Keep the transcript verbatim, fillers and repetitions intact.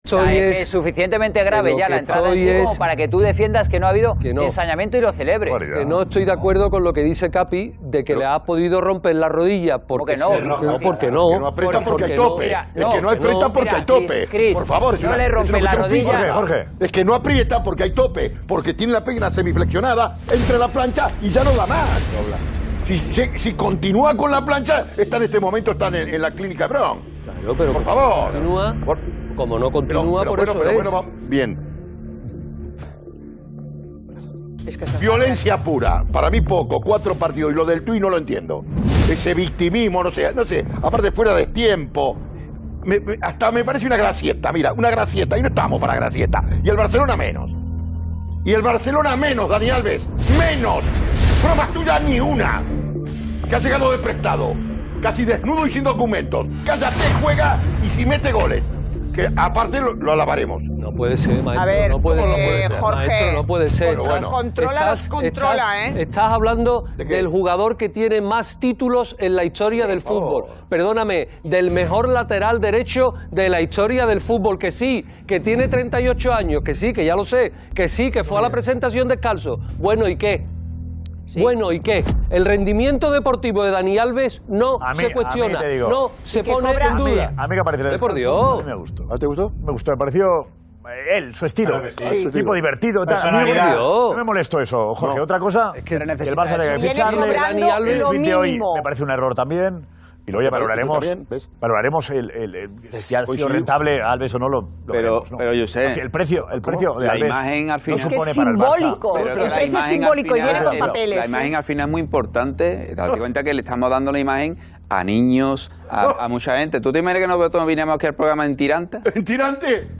Soy es, es suficientemente grave ya la entrada en sí es, como para que tú defiendas que no ha habido no. ensañamiento y lo celebres. Que no estoy de acuerdo con lo que dice Capi de que Pero, le ha podido romper la rodilla porque ¿Por qué no? se- No, no, porque no. Que no aprieta porque, porque hay tope. no. Mira, no, es que no aprieta no, porque mira, hay tope. Chris, Por favor, es no una, le rompe es una la cuestión rodilla. física. Jorge, Jorge. Es que no aprieta porque hay tope, porque tiene la pierna semiflexionada entre la plancha y ya no da más. Si, si, si continúa con la plancha, está en este momento está en, en la clínica Brown. Claro, pero por favor. Continúa, Por, como no continúa, pero, por pero eso bueno, es. pero bueno, va- bien. Es que se- Violencia pura, para mí poco, cuatro partidos, y lo del Tui no lo entiendo. Ese victimismo, no sé, no sé, aparte fuera de tiempo. Me- me- hasta me parece una gracieta, mira, una gracieta, y no estamos para gracieta. Y el Barcelona menos. Y el Barcelona menos, Dani Alves, menos. Bromas tuyas ni una. Que ha llegado de prestado, casi desnudo y sin documentos. Cállate, juega y si mete goles. Que aparte lo, lo alabaremos. No puede ser, maestro. A ver, no puede eh, ser. Jorge, Maestro, no puede ser. Bueno, bueno. Controla los controla, estás, ¿eh? Estás hablando ¿De qué? del jugador que tiene más títulos en la historia del fútbol. Perdóname, del mejor lateral derecho de la historia del fútbol. Que sí, que tiene treinta y ocho años. Que sí, que ya lo sé. Que sí, que fue a la presentación descalzo. Bueno, ¿y qué? Sí. Bueno, ¿y qué? El rendimiento deportivo de Dani Alves no A mí- se cuestiona, a mí te digo. no se que pone cobra- en duda. A mí que aparece Eh, por A Dios. mí me gustó. ¿Ah, te gustó? Me gustó, me pareció eh, él, su estilo. Claro que sí. Sí. Un tipo divertido. Tal. A mí Personalidad. no, me- no me molestó eso, Jorge. No. Otra cosa, Es que que el necesita Barça tenga que Viene ficharle. cobrando Dani Alves, El lo tweet de hoy mínimo. me parece un error también. Y luego ya Pero valoraremos, también, ¿ves? valoraremos el, el, el- si ha sido Coincidió. rentable Alves o no, lo, lo Pero- veremos, ¿no? pero, Josep, el precio, el precio de la Alves imagen al final- no Es que supone es para el Barça. simbólico. Pero El que la precio es imagen al simbólico y final- viene con pero papeles. La imagen sí. al final es muy importante. Date cuenta que le estamos dando la imagen a niños, a, a mucha gente. ¿Tú te imaginas que nosotros vinimos aquí al programa en tirantes? ¿En tirante?